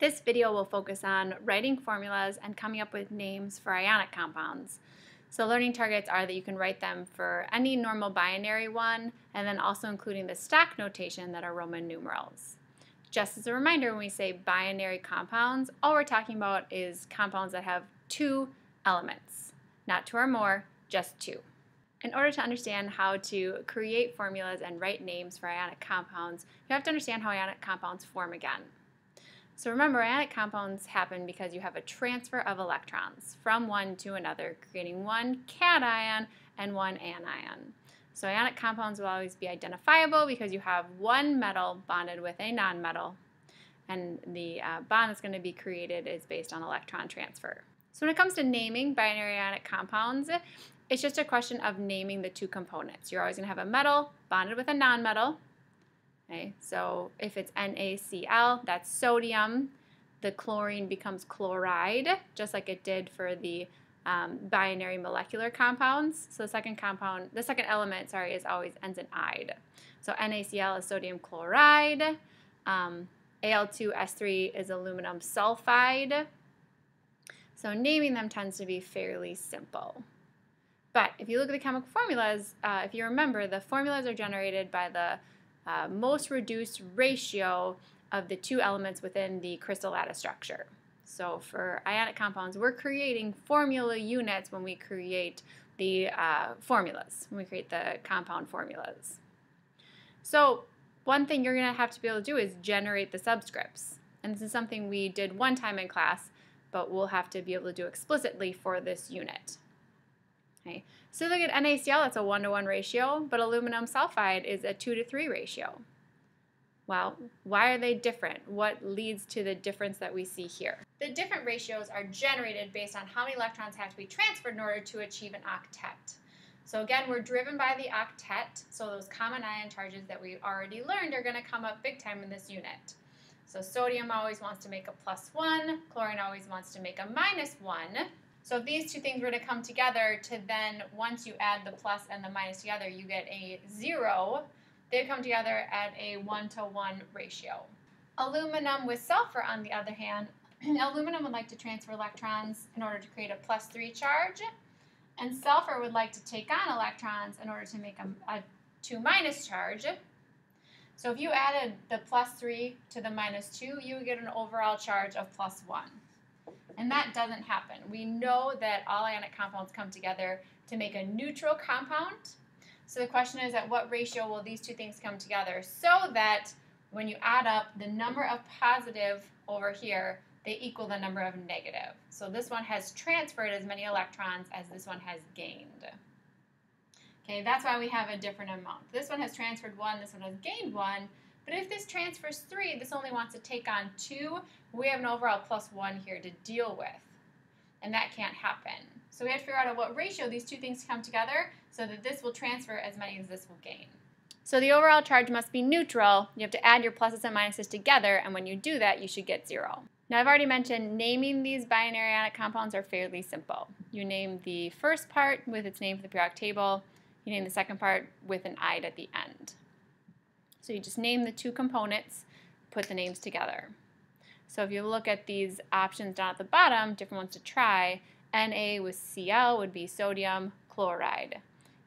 This video will focus on writing formulas and coming up with names for ionic compounds. So learning targets are that you can write them for any normal binary one, and then also including the stack notation that are Roman numerals. Just as a reminder, when we say binary compounds, all we're talking about is compounds that have two elements, not two or more, just two. In order to understand how to create formulas and write names for ionic compounds, you have to understand how ionic compounds form again. So remember, ionic compounds happen because you have a transfer of electrons from one to another, creating one cation and one anion. So ionic compounds will always be identifiable because you have one metal bonded with a nonmetal, and the bond that's going to be created is based on electron transfer. So when it comes to naming binary ionic compounds, it's just a question of naming the two components. You're always going to have a metal bonded with a nonmetal. Okay, so if it's NaCl, that's sodium. The chlorine becomes chloride, just like it did for the binary molecular compounds. So the second element, is always ends in "ide." So NaCl is sodium chloride. Al2S3 is aluminum sulfide. So naming them tends to be fairly simple. But if you look at the chemical formulas, if you remember, the formulas are generated by the most reduced ratio of the two elements within the crystal lattice structure. So for ionic compounds, we're creating formula units when we create the formulas, when we create the compound formulas. So one thing you're going to have to be able to do is generate the subscripts. And this is something we did one time in class, but we'll have to be able to do explicitly for this unit. Okay. So look at NaCl, that's a 1-to-1 ratio, but aluminum sulfide is a 2-to-3 ratio. Well, why are they different? What leads to the difference that we see here? The different ratios are generated based on how many electrons have to be transferred in order to achieve an octet. So again, we're driven by the octet, so those common ion charges that we already learned are going to come up big time in this unit. So sodium always wants to make a +1, chlorine always wants to make a -1. So if these two things were to come together to then, once you add the plus and the minus together, you get a 0, they come together at a 1-to-1 ratio. Aluminum with sulfur, on the other hand, aluminum would like to transfer electrons in order to create a +3 charge, and sulfur would like to take on electrons in order to make a 2- charge. So if you added the +3 to the -2, you would get an overall charge of +1. And that doesn't happen. We know that all ionic compounds come together to make a neutral compound. So the question is, at what ratio will these two things come together so that when you add up the number of positive over here, they equal the number of negative. So this one has transferred as many electrons as this one has gained. Okay, that's why we have a different amount. This one has transferred 1, this one has gained 1. But if this transfers 3, this only wants to take on 2, we have an overall +1 here to deal with. And that can't happen. So we have to figure out at what ratio these two things come together so that this will transfer as many as this will gain. So the overall charge must be neutral. You have to add your pluses and minuses together, and when you do that, you should get 0. Now I've already mentioned naming these binary ionic compounds are fairly simple. You name the first part with its name for the periodic table. You name the second part with an "ide" at the end. So you just name the two components, put the names together. So if you look at these options down at the bottom, different ones to try, Na with Cl would be sodium chloride.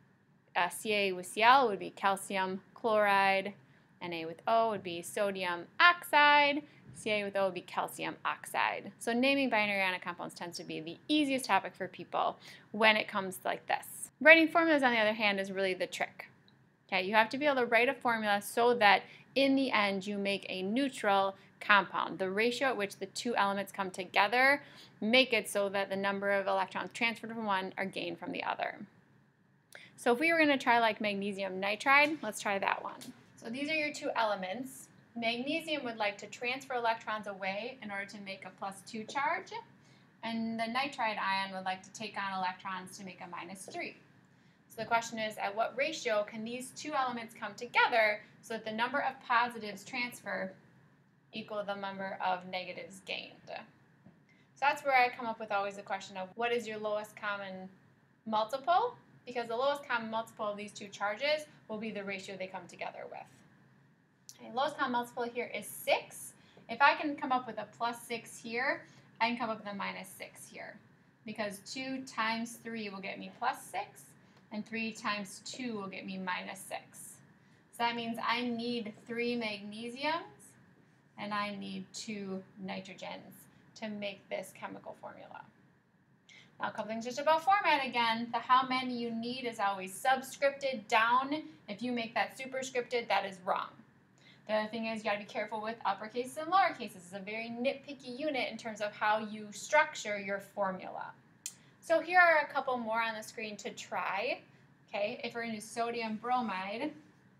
Ca with Cl would be calcium chloride. Na with O would be sodium oxide. Ca with O would be calcium oxide. So naming binary ionic compounds tends to be the easiest topic for people when it comes like this. Writing formulas, on the other hand, is really the trick. Okay, you have to be able to write a formula so that in the end you make a neutral compound. The ratio at which the two elements come together make it so that the number of electrons transferred from one are gained from the other. So if we were going to try like magnesium nitride, let's try that one. So these are your two elements. Magnesium would like to transfer electrons away in order to make a +2 charge, and the nitride ion would like to take on electrons to make a -3. So the question is, at what ratio can these two elements come together so that the number of positives transfer equal the number of negatives gained? So that's where I come up with always the question of what is your lowest common multiple? Because the lowest common multiple of these two charges will be the ratio they come together with. Okay, lowest common multiple here is 6. if I can come up with a +6 here, I can come up with a -6 here. Because 2 times 3 will get me +6, and 3 times 2 will get me -6. So that means I need 3 magnesiums, and I need 2 nitrogens to make this chemical formula. Now, a couple things just about format again. The how many you need is always subscripted down. If you make that superscripted, that is wrong. The other thing is you got to be careful with uppercases and lowercases. It's a very nitpicky unit in terms of how you structure your formula. So here are a couple more on the screen to try. Okay, if we're going to do sodium bromide,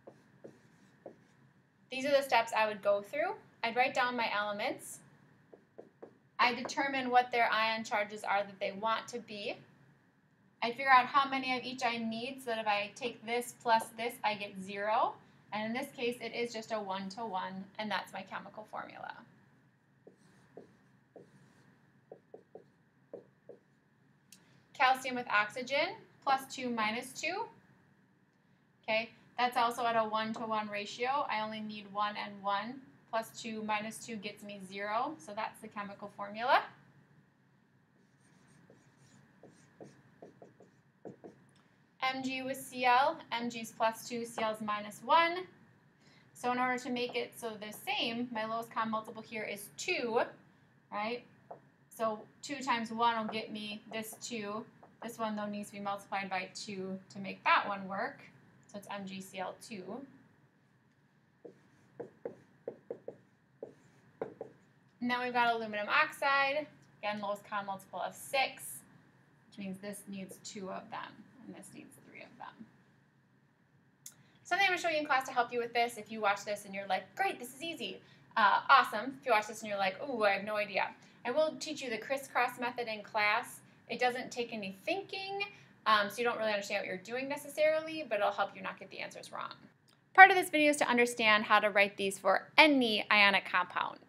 these are the steps I would go through. I'd write down my elements. I determine what their ion charges are that they want to be. I figure out how many of each I need so that if I take this plus this, I get 0. And in this case, it is just a 1-to-1, and that's my chemical formula. Calcium with oxygen, +2 -2. Okay, that's also at a 1-to-1 ratio. I only need 1 and 1. +2 -2 gets me 0, so that's the chemical formula. Mg with Cl, Mg is +2, Cl is -1. So in order to make it so they're the same, my lowest common multiple here is 2, right? So 2 times 1 will get me this 2. This one, though, needs to be multiplied by 2 to make that one work. So it's MgCl2. And then we've got aluminum oxide. Again, lowest common multiple of 6, which means this needs 2 of them, and this needs 3 of them. Something I'm going to show you in class to help you with this, if you watch this and you're like, great, this is easy, awesome. If you watch this and you're like, ooh, I have no idea. I will teach you the crisscross method in class. It doesn't take any thinking, so you don't really understand what you're doing necessarily, but it'll help you not get the answers wrong. Part of this video is to understand how to write these for any ionic compound.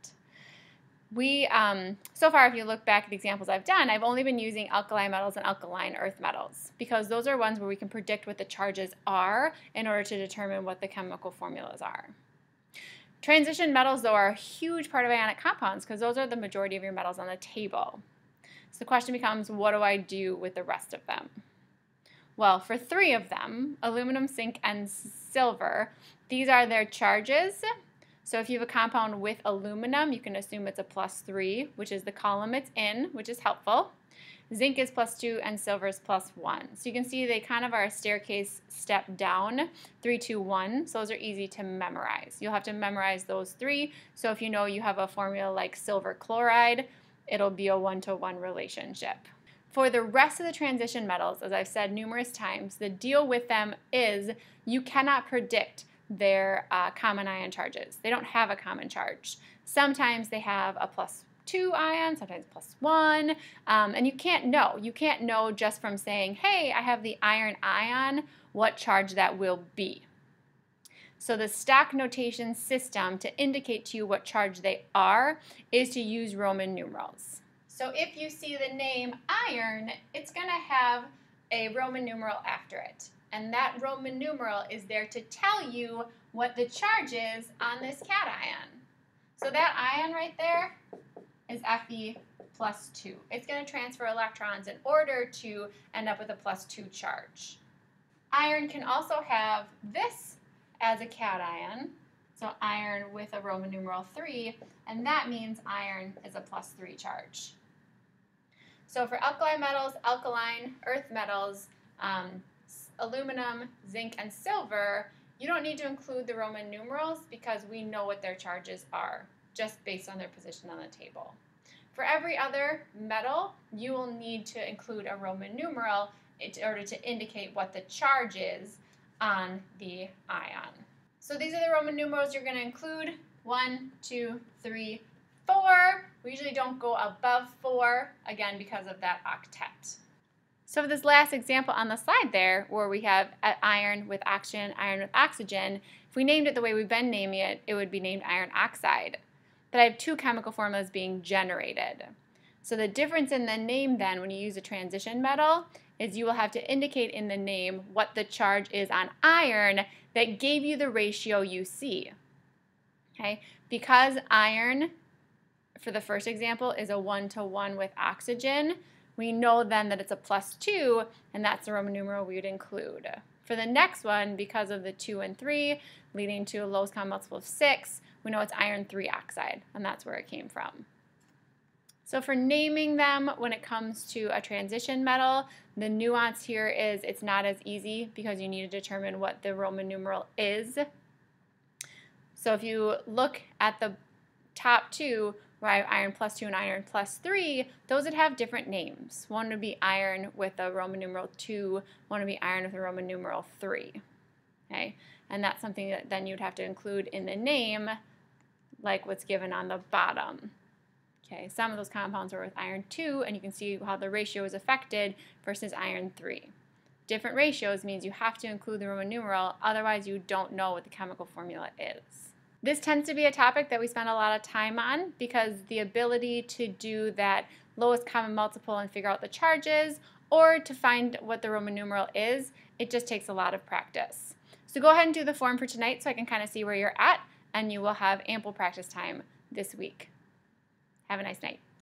So far, if you look back at the examples I've done, I've only been using alkali metals and alkaline earth metals because those are ones where we can predict what the charges are in order to determine what the chemical formulas are. Transition metals, though, are a huge part of ionic compounds because those are the majority of your metals on the table. So the question becomes, what do I do with the rest of them? Well, for 3 of them, aluminum, zinc, and silver, these are their charges. So if you have a compound with aluminum, you can assume it's a +3, which is the column it's in, which is helpful. Zinc is +2 and silver is +1. So you can see they kind of are a staircase step down, 3, 2, 1. So those are easy to memorize. You'll have to memorize those 3. So if you know you have a formula like silver chloride, it'll be a 1-to-1 relationship. For the rest of the transition metals, as I've said numerous times, the deal with them is you cannot predict their common ion charges. They don't have a common charge. Sometimes they have a +2 ion, sometimes +1, and you can't know. You can't know just from saying, hey, I have the iron ion, what charge that will be. So the stock notation system to indicate to you what charge they are is to use Roman numerals. So if you see the name iron, it's going to have a Roman numeral after it. And that Roman numeral is there to tell you what the charge is on this cation. So that ion right there is Fe +2. It's going to transfer electrons in order to end up with a +2 charge. Iron can also have this as a cation, so iron with a Roman numeral 3, and that means iron is a +3 charge. So for alkali metals, alkaline earth metals, aluminum, zinc, and silver, you don't need to include the Roman numerals because we know what their charges are just based on their position on the table. For every other metal, you will need to include a Roman numeral in order to indicate what the charge is on the ion. So these are the Roman numerals you're going to include: 1, 2, 3, 4. We usually don't go above 4, again, because of that octet. So for this last example on the slide there, where we have iron with oxygen, iron with oxygen, if we named it the way we've been naming it, it would be named iron oxide. But I have 2 chemical formulas being generated. So the difference in the name then, when you use a transition metal, is you will have to indicate in the name what the charge is on iron that gave you the ratio you see. Okay? Because iron for the first example, is a 1-to-1 with oxygen, we know then that it's a +2, and that's the Roman numeral we would include. For the next one, because of the 2 and 3, leading to a lowest common multiple of 6, we know it's iron 3 oxide, and that's where it came from. So for naming them when it comes to a transition metal, the nuance here is it's not as easy because you need to determine what the Roman numeral is. So if you look at the top two, where I have iron +2 and iron +3, those would have different names. One would be iron with a Roman numeral 2, one would be iron with a Roman numeral 3. Okay? And that's something that then you'd have to include in the name, like what's given on the bottom. Okay, some of those compounds are with iron 2, and you can see how the ratio is affected versus iron 3. Different ratios means you have to include the Roman numeral, otherwise you don't know what the chemical formula is. This tends to be a topic that we spend a lot of time on because the ability to do that lowest common multiple and figure out the charges, or to find what the Roman numeral is, it just takes a lot of practice. So go ahead and do the form for tonight so I can kind of see where you're at, and you will have ample practice time this week. Have a nice night.